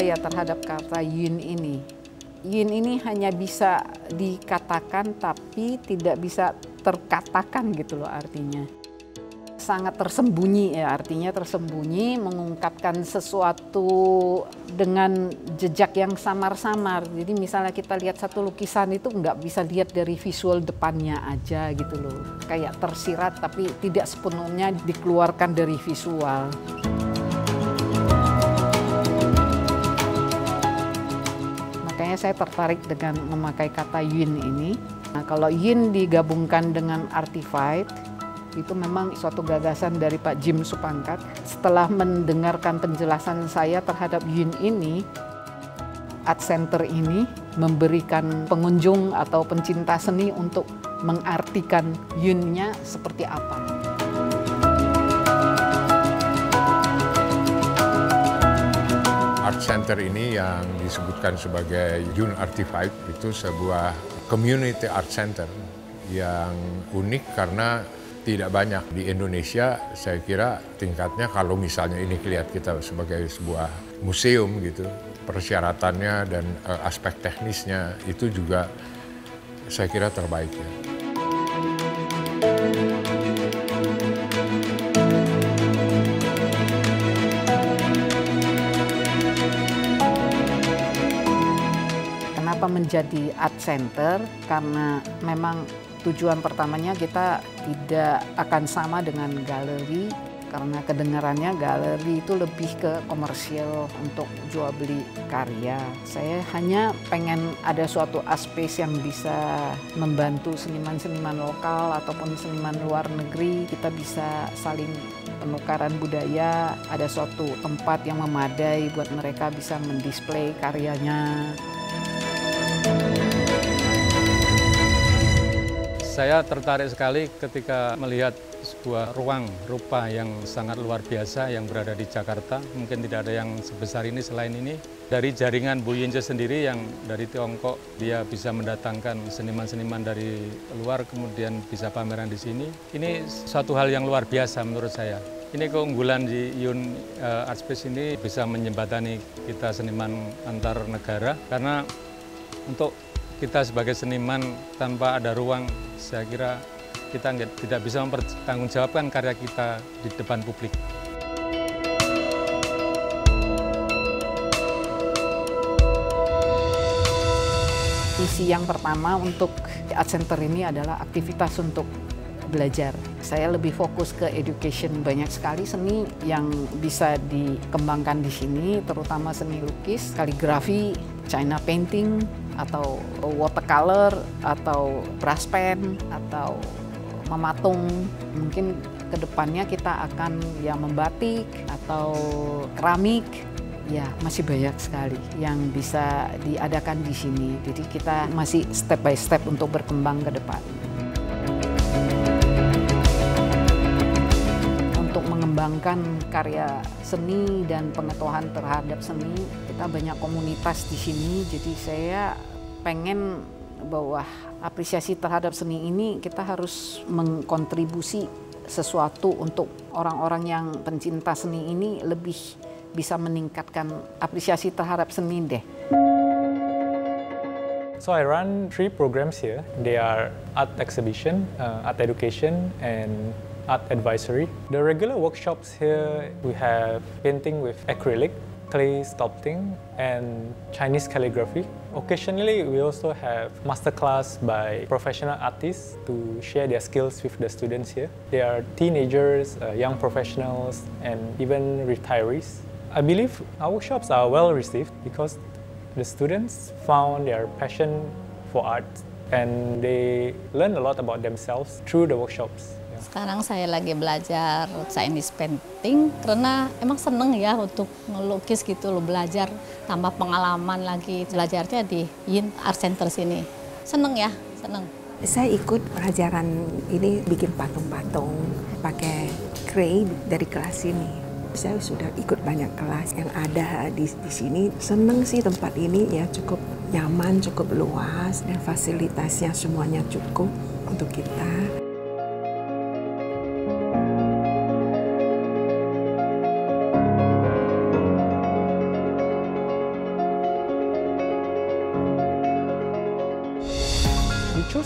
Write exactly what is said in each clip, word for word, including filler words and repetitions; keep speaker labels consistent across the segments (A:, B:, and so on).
A: saya terhadap kata yin ini. Yin ini hanya bisa dikatakan tapi tidak bisa terkatakan gitu loh artinya. Sangat tersembunyi ya, artinya tersembunyi, mengungkapkan sesuatu dengan jejak yang samar-samar. Jadi misalnya kita lihat satu lukisan itu nggak bisa lihat dari visual depannya aja gitu loh. Kayak tersirat tapi tidak sepenuhnya dikeluarkan dari visual. Makanya saya tertarik dengan memakai kata yin ini. Nah, kalau yin digabungkan dengan artified, itu memang suatu gagasan dari Pak Jim Supangkat. Setelah mendengarkan penjelasan saya terhadap yin ini, Art Center ini memberikan pengunjung atau pencinta seni untuk mengartikan yin-nya seperti apa.
B: Art Center ini yang disebutkan sebagai Yin Artified itu sebuah community art center yang unik karena tidak banyak di Indonesia. Saya kira tingkatnya kalau misalnya ini kelihatan kita sebagai sebuah museum gitu, persyaratannya dan uh, aspek teknisnya itu juga saya kira terbaik ya.
A: Kenapa menjadi art center? Karena memang tujuan pertamanya kita tidak akan sama dengan galeri, karena kedengarannya galeri itu lebih ke komersial untuk jual beli karya. Saya hanya pengen ada suatu space yang bisa membantu seniman-seniman lokal ataupun seniman luar negeri. Kita bisa saling penukaran budaya, ada suatu tempat yang memadai buat mereka bisa mendisplay karyanya.
C: Saya tertarik sekali ketika melihat sebuah ruang rupa yang sangat luar biasa yang berada di Jakarta. Mungkin tidak ada yang sebesar ini selain ini. Dari jaringan Bu Yince sendiri yang dari Tiongkok, dia bisa mendatangkan seniman-seniman dari luar, kemudian bisa pameran di sini. Ini suatu hal yang luar biasa menurut saya. Ini keunggulan di Yin Art Space ini bisa menjembatani kita seniman antar negara, karena untuk kita sebagai seniman tanpa ada ruang, saya kira kita tidak bisa mempertanggungjawabkan karya kita di depan publik.
A: Misi yang pertama untuk Art Center ini adalah aktivitas untuk belajar. Saya lebih fokus ke education, banyak sekali seni yang bisa dikembangkan di sini, terutama seni lukis, kaligrafi, China painting, atau watercolor, atau brush pen, atau mematung. Mungkin kedepannya kita akan ya membatik atau keramik. Ya, masih banyak sekali yang bisa diadakan di sini. Jadi kita masih step by step untuk berkembang ke depan. Untuk mengembangkan karya seni dan pengetahuan terhadap seni, kita banyak komunitas di sini. Jadi saya pengen bahwa apresiasi terhadap seni ini kita harus mengkontribusi sesuatu untuk orang-orang yang pencinta seni ini lebih bisa meningkatkan apresiasi terhadap seni deh.
D: So I run three programs here. They are art exhibition, uh, art education, and art advisory. The regular workshops here, we have painting with acrylic, clay sculpting, and Chinese calligraphy. Occasionally, we also have masterclass by professional artists to share their skills with the students here. They are teenagers, uh, young professionals, and even retirees. I believe our workshops are well received because the students found their passion for art and they learn a lot about themselves through the workshops.
E: Sekarang saya lagi belajar Chinese painting karena emang seneng ya untuk ngelukis gitu loh, belajar tambah pengalaman lagi, belajarnya di Yin Art Center sini. Seneng ya, seneng.
F: Saya ikut pelajaran ini bikin patung-patung pakai clay dari kelas ini. Saya sudah ikut banyak kelas yang ada di, di sini. Seneng sih tempat ini ya, cukup nyaman, cukup luas, dan fasilitasnya semuanya cukup untuk kita.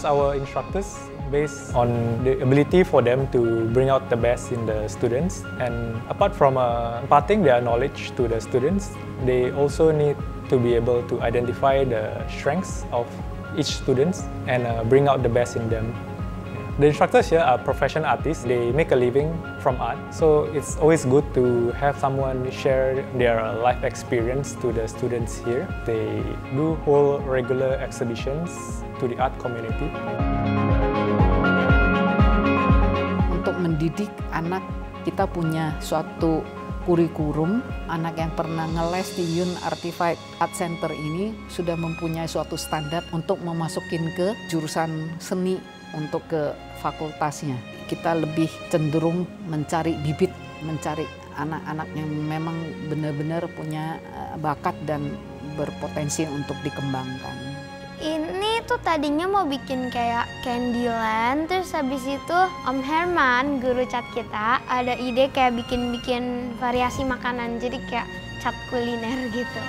D: our instructors based on the ability for them to bring out the best in the students. And apart from uh, imparting their knowledge to the students, they also need to be able to identify the strengths of each student and uh, bring out the best in them. The instructors here are professional artists. They make a living from art, so it's always good to have someone share their life experience to the students here. They do hold regular exhibitions to the art community.
A: Untuk mendidik anak, kita punya suatu kurikulum. Anak yang pernah ngeles di Yun Artified Art Center ini sudah mempunyai suatu standar untuk memasukin ke jurusan seni untuk ke fakultasnya. Kita lebih cenderung mencari bibit, mencari anak-anak yang memang benar-benar punya bakat dan berpotensi untuk dikembangkan.
G: Ini tuh tadinya mau bikin kayak Candyland, terus habis itu Om Herman, guru cat kita, ada ide kayak bikin-bikin variasi makanan, jadi kayak cat kuliner gitu.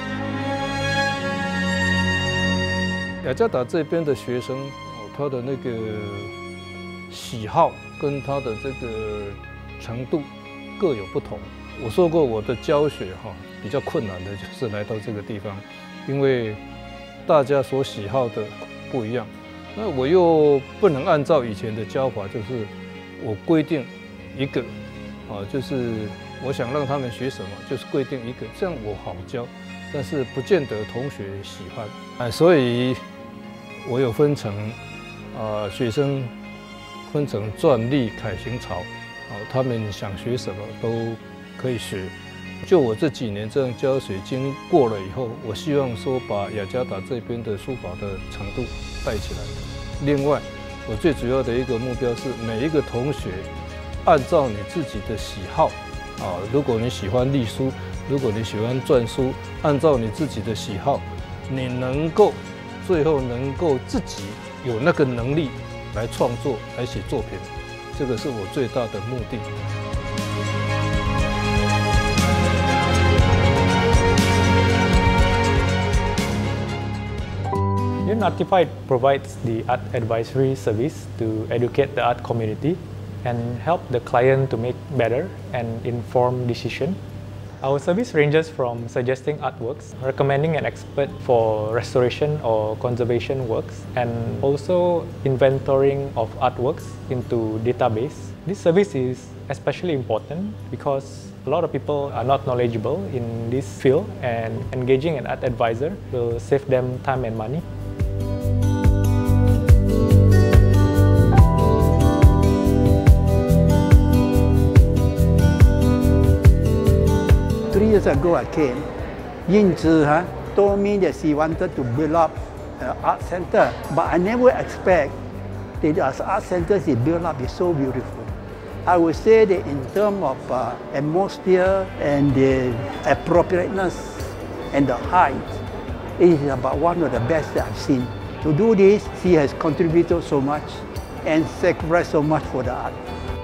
H: 雅加达这边的学生，他的那个喜好跟他的这个程度各有不同。我说过，我的教学哈比较困难的就是来到这个地方，因为 大家所喜好的不一样，那我又不能按照以前的教法，就是我规定一个，啊，就是我想让他们学什么，就是规定一个，这样我好教，但是不见得同学喜欢，啊，所以我有分成，啊，学生分成篆隶、楷行草，啊，他们想学什么都可以学。 就我这几年这样教学经过了以后，我希望说把雅加达这边的书法的程度带起来。另外，我最主要的一个目标是每一个同学按照你自己的喜好，啊，如果你喜欢隶书，如果你喜欢篆书，按照你自己的喜好，你能够最后能够自己有那个能力来创作、来写作品，这个是我最大的目的。
D: Yun Artified provides the art advisory service to educate the art community and help the client to make better and informed decision. Our service ranges from suggesting artworks, recommending an expert for restoration or conservation works, and also inventorying of artworks into database. This service is especially important because a lot of people are not knowledgeable in this field, and engaging an art advisor will save them time and money.
I: Three years ago I came, Yin Zhi huh, told me that she wanted to build up an art center, but I never expect that as art centers they build up is so beautiful. I would say that in terms of uh, atmosphere and the appropriateness and the height, it is about one of the best that I've seen. To do this, she has contributed so much and sacrificed so much for the art.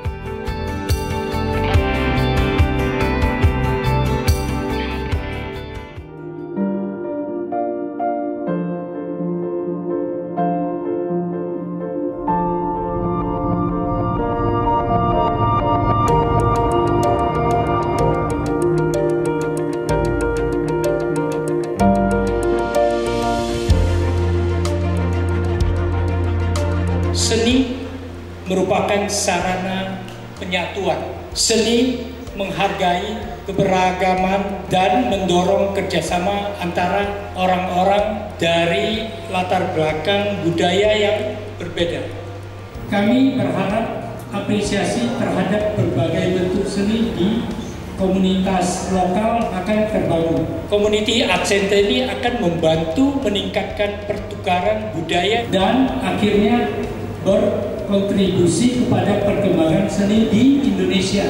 J: Seni merupakan sarana penyatuan. Seni menghargai keberagaman dan mendorong kerjasama antara orang-orang dari latar belakang budaya yang berbeda. Kami berharap apresiasi terhadap berbagai bentuk seni di komunitas lokal akan terbangun. Community Art Center ini akan membantu meningkatkan pertukaran budaya dan akhirnya berkontribusi kepada perkembangan seni di Indonesia.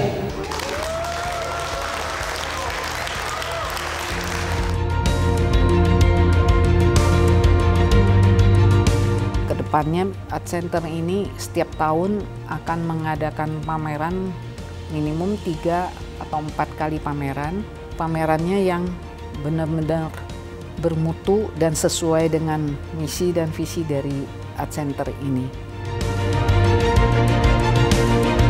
A: Kedepannya Art Center ini setiap tahun akan mengadakan pameran minimum tiga atau empat kali pameran. Pamerannya yang benar-benar bermutu dan sesuai dengan misi dan visi dari art center ini.